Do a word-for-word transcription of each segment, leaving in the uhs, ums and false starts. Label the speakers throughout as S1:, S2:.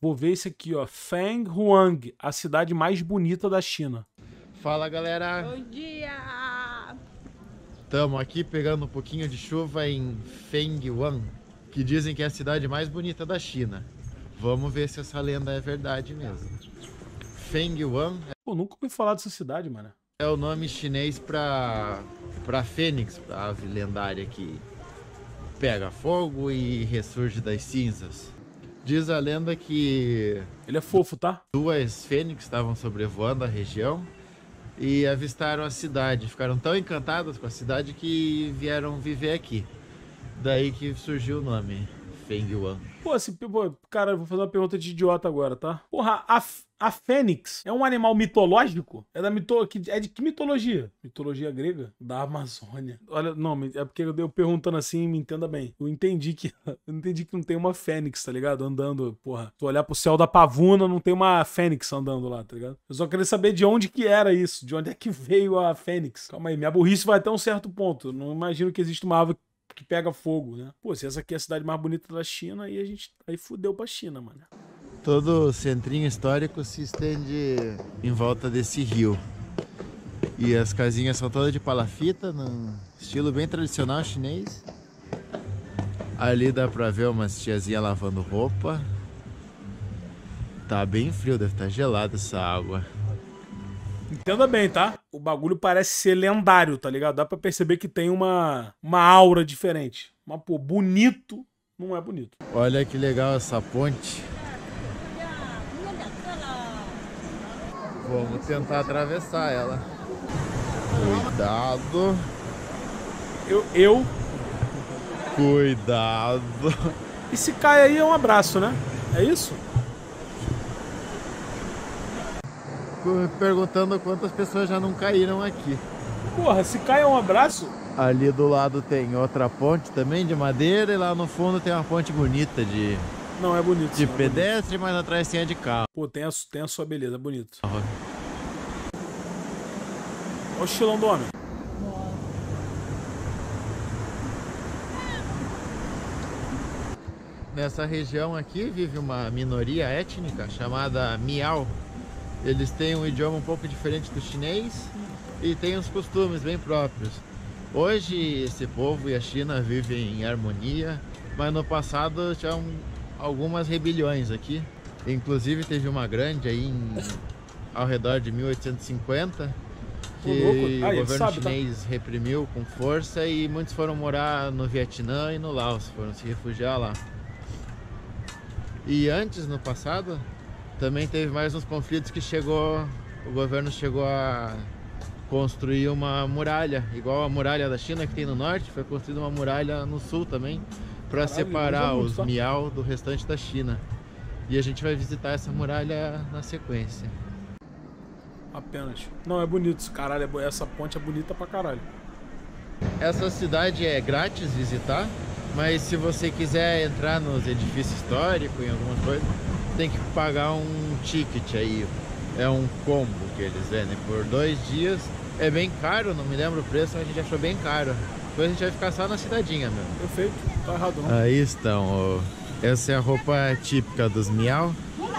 S1: Vou ver esse aqui, ó. Fenghuang, a cidade mais bonita da China.
S2: Fala, galera.
S3: Bom dia!
S2: Estamos aqui pegando um pouquinho de chuva em Fenghuang, que dizem que é a cidade mais bonita da China. Vamos ver se essa lenda é verdade mesmo. Fenghuang
S1: Pô, nunca ouvi falar dessa cidade, mano.
S2: é o nome chinês para para fênix, a ave lendária que pega fogo e ressurge das cinzas. Diz a lenda que
S1: Ele é fofo, tá?
S2: duas fênix estavam sobrevoando a região e avistaram a cidade. Ficaram tão encantadas com a cidade que vieram viver aqui. Daí que surgiu o nome, Fenghuang.
S1: Pô, esse, pô, cara, eu vou fazer uma pergunta de idiota agora, tá? Porra, a, a fênix é um animal mitológico? É da mito, que- é de que mitologia? Mitologia grega? Da Amazônia. Olha, não, é porque eu perguntando assim, me entenda bem. Eu entendi que eu entendi que não tem uma fênix, tá ligado? Andando, porra. Se tu olhar pro céu da pavuna, não tem uma fênix andando lá, tá ligado? Eu só queria saber de onde que era isso, de onde é que veio a fênix. Calma aí, minha burrice vai até um certo ponto. Eu não imagino que existe uma ave que pega fogo, né? Pô, se essa aqui é a cidade mais bonita da China, aí a gente aí fudeu pra China, mano.
S2: Todo o centrinho histórico se estende em volta desse rio. E as casinhas são todas de palafita, num estilo bem tradicional chinês. Ali dá pra ver umas tiazinhas lavando roupa. Tá bem frio, deve estar gelada essa água.
S1: Entenda bem, tá? O bagulho parece ser lendário, tá ligado? Dá pra perceber que tem uma, uma aura diferente. Mas, pô, bonito não é bonito.
S2: Olha que legal essa ponte. Vamos tentar atravessar ela. Cuidado,
S1: Eu, eu...
S2: cuidado.
S1: E se cai aí é um abraço, né? É isso?
S2: Perguntando quantas pessoas já não caíram aqui.
S1: Porra, se cai é um abraço?
S2: Ali do lado tem outra ponte também de madeira e lá no fundo tem uma ponte bonita de,
S1: Não, é bonito.
S2: de
S1: sim, é
S2: pedestre, mas atrás tem a de carro.
S1: bonito. Pô, tem a, tem a sua beleza, é bonito. Olha o estilão do homem.
S2: Nessa região aqui vive uma minoria étnica chamada Miao. Eles têm um idioma um pouco diferente do chinês e têm uns costumes bem próprios. Hoje esse povo e a China vivem em harmonia, mas no passado tinham algumas rebeliões aqui. Inclusive teve uma grande aí em, ao redor de mil oitocentos e cinquenta que
S1: Ô, louco. Ah,
S2: o
S1: ele
S2: governo
S1: sabe, tá?
S2: chinês reprimiu com força e muitos foram morar no Vietnã e no Laos, foram se refugiar lá. E antes, no passado, também teve mais uns conflitos que chegou, o governo chegou a construir uma muralha, igual a muralha da China que tem no norte, foi construída uma muralha no sul também, para separar os
S1: muito, tá?
S2: Miao do restante da China. E a gente vai visitar essa muralha na sequência.
S1: Apenas. Não, é bonito. Caralho, é bo- essa ponte é bonita pra caralho.
S2: Essa cidade é grátis visitar, mas se você quiser entrar nos edifícios históricos, em algumas coisas, tem que pagar um ticket aí. É um combo que eles vendem por dois dias. É bem caro, não me lembro o preço, mas a gente achou bem caro. Depois a gente vai ficar só na cidadinha mesmo.
S1: Perfeito. Tá errado, não.
S2: Aí estão, ó. Essa é a roupa típica dos Miao.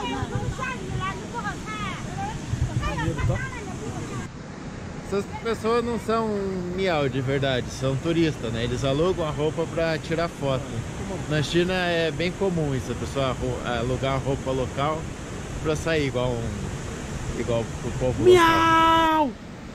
S1: Maneiro, tá?
S2: Essas pessoas não são Miao de verdade, são turistas, né? Eles alugam a roupa pra tirar foto. Na China é bem comum isso, a pessoa arru- alugar a roupa local pra sair igual um, igual o povo local.
S1: Miau!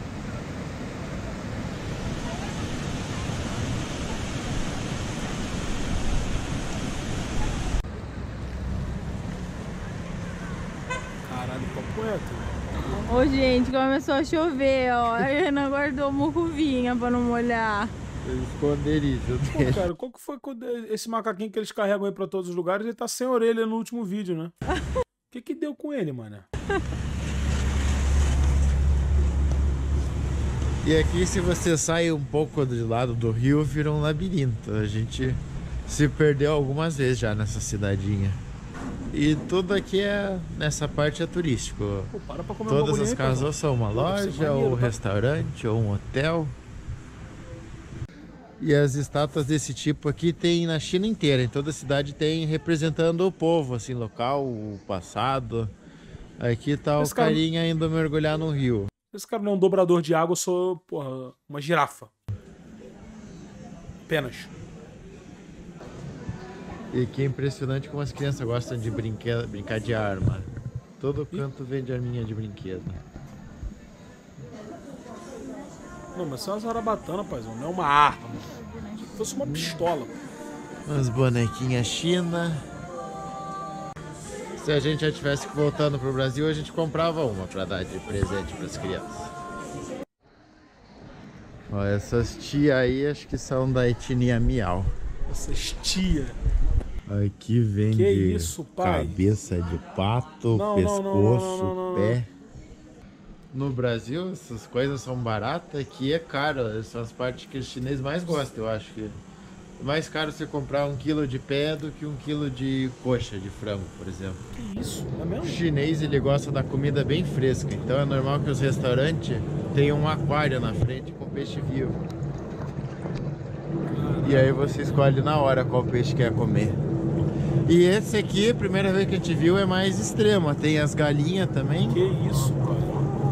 S1: Caralho, papo reto.
S3: Ô, gente, começou a chover, ó. A Renan guardou mucuvinha pra não molhar.
S2: O esconderijo
S1: Pô,
S2: dele.
S1: cara, qual que foi quando esse macaquinho que eles carregam aí pra todos os lugares? Ele tá sem orelha no último vídeo, né? O que que deu com ele, mano?
S2: E aqui, se você sai um pouco do lado do rio, vira um labirinto. A gente se perdeu algumas vezes já nessa cidadinha. E tudo aqui é, nessa parte é turístico.
S1: Pô, para pra comer um
S2: Todas
S1: bagulhinho
S2: as
S1: aí,
S2: casas
S1: pô.
S2: ou são uma
S1: Pô, deve ser
S2: loja,
S1: maneiro,
S2: ou um
S1: tá?
S2: restaurante, ou um hotel. E as estátuas desse tipo aqui tem na China inteira, em toda a cidade tem, representando o povo, assim, local, o passado. Aqui tá
S1: Esse
S2: o
S1: cara-
S2: carinha indo mergulhar no rio.
S1: Esse cara não é um dobrador de água, eu sou, porra, uma girafa. Apenas.
S2: E que é impressionante como as crianças gostam de brinque- brincar de arma. Todo canto vende arminha de brinquedo.
S1: Não, mas isso é uma zarabatana, paizão. Não é uma arma. Se fosse uma pistola.
S2: Umas bonequinhas China. Se a gente já tivesse voltando pro Brasil, a gente comprava uma pra dar de presente pras crianças. Ó, essas tia aí acho que são da etnia Miau.
S1: Essas tia.
S2: Aqui vende
S1: Que isso, pai?
S2: cabeça de pato,
S1: Não, não,
S2: pescoço,
S1: não, não, não, não, não.
S2: pé. No Brasil, essas coisas são baratas, aqui é caro. Essas são as partes que os chineses mais gostam, eu acho que. É mais caro você comprar um quilo de pé do que um quilo de coxa de frango, por exemplo.
S1: Que isso? É
S2: O
S1: mesmo?
S2: chinês, ele gosta da comida bem fresca, então é normal que os restaurantes tenham um aquário na frente com peixe vivo. E aí você escolhe na hora qual peixe quer comer. E esse aqui, a primeira vez que a gente viu, é mais extremo. Tem as galinhas também,
S1: Que isso, pai?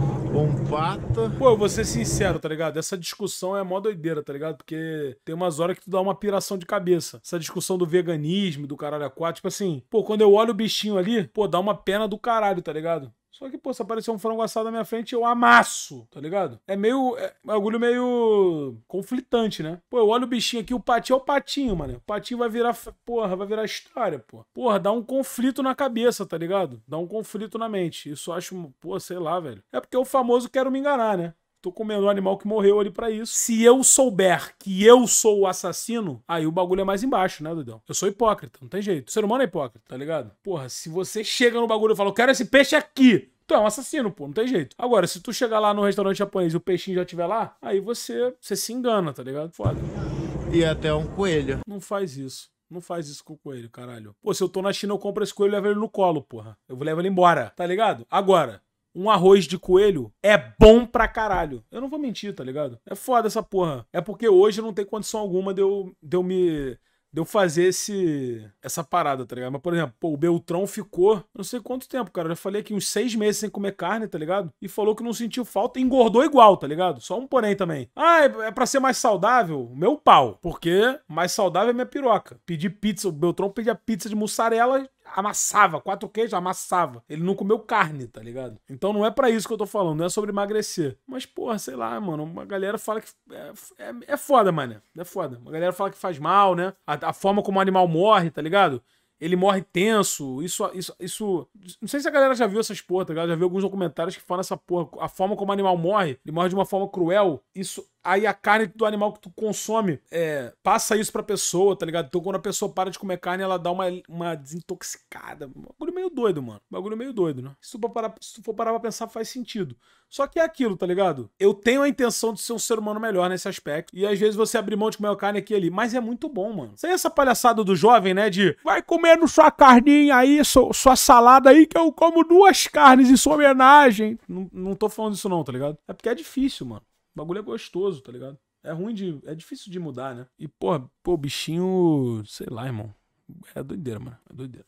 S2: um pato.
S1: Pô, eu vou ser sincero, tá ligado? Essa discussão é mó doideira, tá ligado? Porque tem umas horas que tu dá uma piração de cabeça. Essa discussão do veganismo, do caralho a quatro, tipo assim, pô, quando eu olho o bichinho ali, pô, dá uma pena do caralho, tá ligado? Só que, pô, se aparecer um frango assado na minha frente, eu amasso, tá ligado? É meio. É um bagulho meio conflitante, né? Pô, eu olho o bichinho aqui, o patinho é o patinho, mano. O patinho vai virar. Porra, vai virar história, pô. Porra, dá um conflito na cabeça, tá ligado? Dá um conflito na mente. Isso eu acho, pô, sei lá, velho. É porque o famoso quero me enganar, né? Tô comendo um animal que morreu ali pra isso. Se eu souber que eu sou o assassino, aí o bagulho é mais embaixo, né, Dudão? Eu sou hipócrita, não tem jeito. O ser humano é hipócrita, tá ligado? Porra, se você chega no bagulho e fala, eu quero esse peixe aqui, tu é um assassino, pô, não tem jeito. Agora, se tu chegar lá no restaurante japonês e o peixinho já estiver lá, aí você, você se engana, tá ligado? Foda.
S2: E até um coelho.
S1: Não faz isso. Não faz isso com o coelho, caralho. Pô, se eu tô na China, eu compro esse coelho e levo ele no colo, porra. Eu vou levar ele embora, tá ligado? Agora, um arroz de coelho é bom pra caralho. Eu não vou mentir, tá ligado? É foda essa porra. É porque hoje não tem condição alguma de eu, de eu me... de eu fazer esse, essa parada, tá ligado? Mas, por exemplo, pô, o Beltrão ficou não sei quanto tempo, cara. Eu já falei aqui uns seis meses sem comer carne, tá ligado? E falou que não sentiu falta e engordou igual, tá ligado? Só um porém também. Ah, é pra ser mais saudável? Meu pau. Porque mais saudável é minha piroca. Pedi pizza, o Beltrão pedia pizza de mussarela, amassava, quatro queijos, amassava. Ele não comeu carne, tá ligado? Então não é pra isso que eu tô falando, não é sobre emagrecer. Mas, porra, sei lá, mano, uma galera fala que é, é, é foda, mano. É foda. Uma galera fala que faz mal, né? A, a forma como o animal morre, tá ligado? Ele morre tenso, isso, isso, isso... Não sei se a galera já viu essas porra, tá ligado? Já viu alguns documentários que falam essa porra. A forma como o animal morre, ele morre de uma forma cruel. Isso... Aí a carne do animal que tu consome é, passa isso pra pessoa, tá ligado? Então quando a pessoa para de comer carne, ela dá uma, uma desintoxicada. Um bagulho meio doido, mano. Um bagulho meio doido, né? Se tu, for parar, se tu for parar pra pensar, faz sentido. Só que é aquilo, tá ligado? Eu tenho a intenção de ser um ser humano melhor nesse aspecto. E às vezes você abrir mão de comer carne aqui e ali. Mas é muito bom, mano. Sem essa palhaçada do jovem, né? De vai comendo sua carninha aí, sua, sua salada aí, que eu como duas carnes em sua homenagem. Não, não tô falando isso não, tá ligado? É porque é difícil, mano. O bagulho é gostoso, tá ligado? É ruim de... É difícil de mudar, né? E, porra, pô, bichinho... Sei lá, irmão. É doideira, mano. É doideira.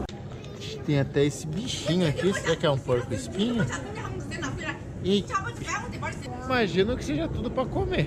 S2: Tem até esse bichinho aqui. Será que é um porco-espinho? E imagino que seja tudo pra comer.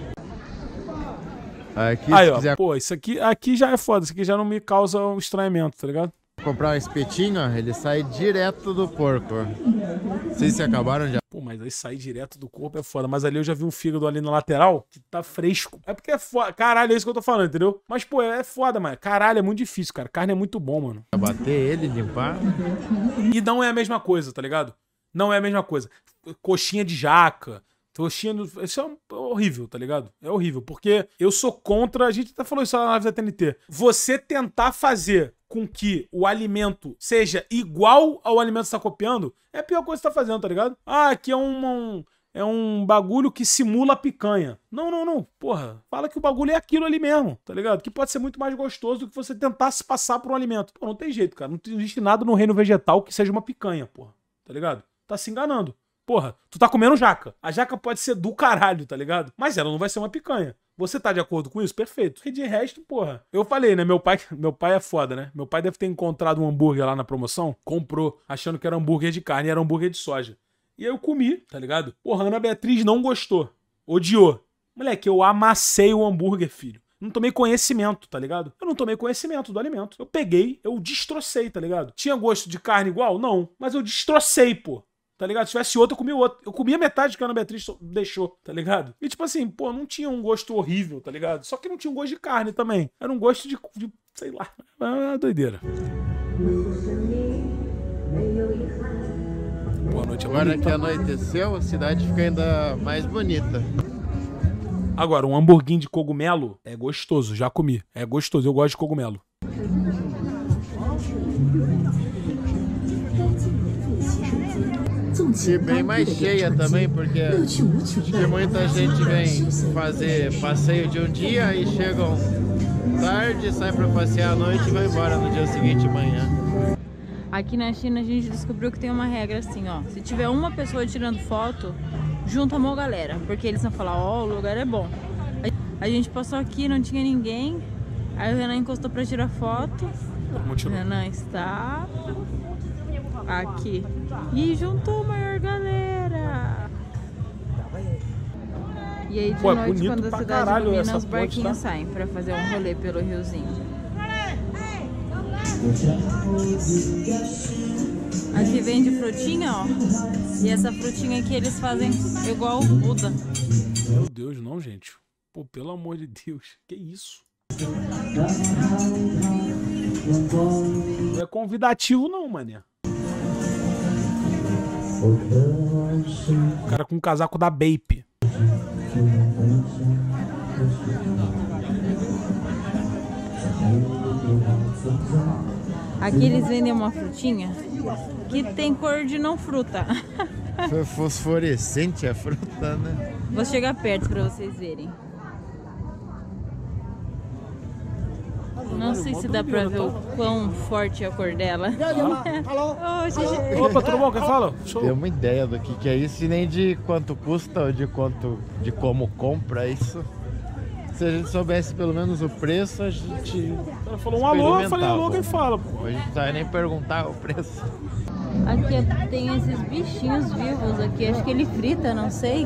S2: Aqui,
S1: Aí,
S2: se
S1: ó.
S2: quiser
S1: Pô, isso aqui... Aqui já é foda. Isso aqui já não me causa um estranhamento, tá ligado?
S2: comprar um espetinho, ó, ele sai direto do porco. Não sei se acabaram já.
S1: Pô, mas aí sair direto do corpo é foda. Mas ali eu já vi um fígado ali na lateral que tá fresco. É porque é foda. Caralho, é isso que eu tô falando, entendeu? Mas, pô, é foda, mano. Caralho, é muito difícil, cara. Carne é muito bom, mano.
S2: Bater ele, limpar.
S1: E não é a mesma coisa, tá ligado? Não é a mesma coisa. Coxinha de jaca. Coxinha do... Isso é horrível, tá ligado? É horrível. Porque eu sou contra... A gente até falou isso lá na live da T N T. Você tentar fazer com que o alimento seja igual ao alimento que você tá copiando é a pior coisa que você tá fazendo, tá ligado? Ah, aqui é um... um... É um bagulho que simula picanha. Não, não, não. Porra, fala que o bagulho é aquilo ali mesmo, tá ligado? Que pode ser muito mais gostoso do que você tentar se passar por um alimento. Pô, não tem jeito, cara. Não existe nada no reino vegetal que seja uma picanha, porra. Tá ligado? Tá se enganando. Porra, tu tá comendo jaca. A jaca pode ser do caralho, tá ligado? Mas ela não vai ser uma picanha. Você tá de acordo com isso? Perfeito. E de resto, porra. Eu falei, né? Meu pai, meu pai é foda, né? Meu pai deve ter encontrado um hambúrguer lá na promoção, comprou, achando que era hambúrguer de carne, era hambúrguer de soja. E aí eu comi, tá ligado? Porra, a Ana Beatriz não gostou. Odiou. Moleque, eu amassei o hambúrguer, filho. Não tomei conhecimento, tá ligado? Eu não tomei conhecimento do alimento. Eu peguei, eu destrocei, tá ligado? Tinha gosto de carne igual? Não. Mas eu destrocei, pô. Tá ligado? Se tivesse outro, eu comi outro. Eu comia metade que a Ana Beatriz deixou, tá ligado? E tipo assim, pô, não tinha um gosto horrível, tá ligado? Só que não tinha um gosto de carne também. Era um gosto de, de sei lá, é doideira. Boa noite,
S2: Agora que anoiteceu, a cidade fica ainda mais bonita.
S1: Agora, um hamburguinho de cogumelo é gostoso, já comi. É gostoso, eu gosto de cogumelo.
S2: E bem mais cheia também, porque acho que muita gente vem fazer passeio de um dia e chegam tarde, sai pra passear à noite e vai embora no dia seguinte de manhã.
S3: Aqui na China a gente descobriu que tem uma regra assim, ó. Se tiver uma pessoa tirando foto, junta uma galera, porque eles vão falar, ó, oh, o lugar é bom. A gente passou aqui, não tinha ninguém, aí o Renan encostou pra tirar foto. O Renan está aqui. E juntou a maior galera. E aí de
S1: Pô, é
S3: noite, quando a cidade
S1: caralho,
S3: ilumina, os barquinhos
S1: tá?
S3: saem pra fazer um rolê pelo riozinho. Aqui vende frutinha, ó. E essa frutinha aqui eles fazem igual o Buda.
S1: Meu Deus, não, gente. Pô, pelo amor de Deus. Que isso? Não é convidativo não, mané. O cara com um casaco da Bape.
S3: Aqui eles vendem uma frutinha que tem cor de não fruta.
S2: Foi fosforescente a fruta, né?
S3: Vou chegar perto pra vocês verem. Não sei se dá pra ver o quão forte é a cor dela. Oh,
S1: opa, tudo bom? Quem fala? Show.
S2: Tem uma ideia do que, que é isso e nem de quanto custa ou de quanto, de como compra isso. Se a gente soubesse pelo menos o preço, a gente...
S1: Ela falou um alô, eu falei alô, quem fala, pô.
S2: A gente não vai nem perguntar o preço.
S3: Aqui tem esses bichinhos vivos aqui, acho que ele frita, não sei.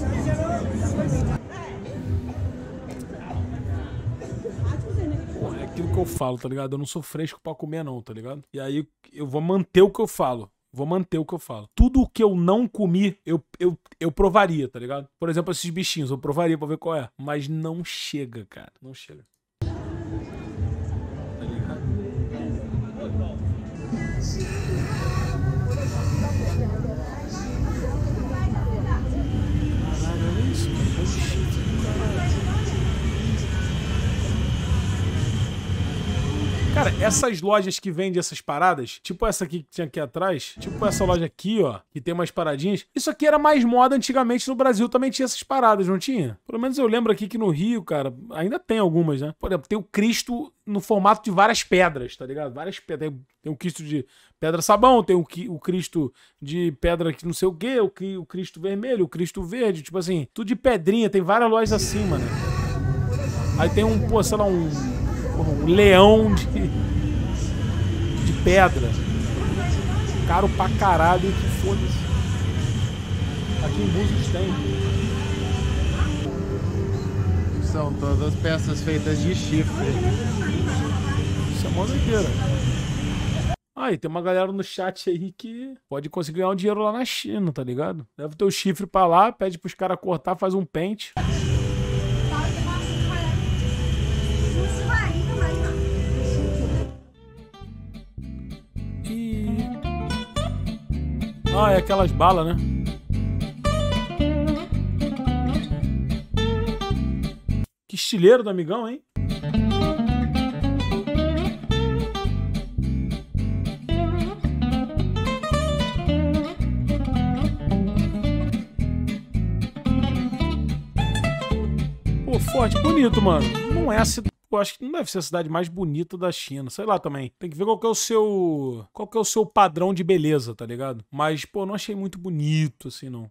S1: Porra, é aquilo que eu falo, tá ligado? Eu não sou fresco pra comer não, tá ligado? E aí eu vou manter o que eu falo. Vou manter o que eu falo. Tudo o que eu não comi, eu, eu, eu provaria, tá ligado? Por exemplo, esses bichinhos, eu provaria pra ver qual é. Mas não chega, cara. Não chega. Tá ligado? Caralho, olha isso, cara. Cara, essas lojas que vendem essas paradas, tipo essa aqui que tinha aqui atrás, tipo essa loja aqui, ó, que tem umas paradinhas, isso aqui era mais moda antigamente no Brasil, também tinha essas paradas, não tinha? Pelo menos eu lembro aqui que no Rio, cara, ainda tem algumas, né? Por exemplo, tem o Cristo no formato de várias pedras, tá ligado? Várias pedras. Tem, tem o Cristo de pedra-sabão, tem o, o Cristo de pedra que não sei o quê, o, o Cristo vermelho, o Cristo verde, tipo assim, tudo de pedrinha, tem várias lojas assim, mano. Aí tem um, pô, sei lá, um... um leão de, de pedra. Caro pra caralho, que foda-se. Aqui em Búzios tem.
S2: São todas peças feitas de chifre.
S1: Isso é mó doideira. Ah, e tem uma galera no chat aí que pode conseguir ganhar um dinheiro lá na China, tá ligado? Leva o teu chifre pra lá, pede pros caras cortar, faz um pente. Ah, é aquelas balas, né? Que estileiro do amigão, hein? Pô, forte, bonito, mano. Não é a cidade. Eu acho que não deve ser a cidade mais bonita da China. Sei lá também. Tem que ver qual que é o seu... Qual que é o seu padrão de beleza, tá ligado? Mas, pô, não achei muito bonito, assim, não.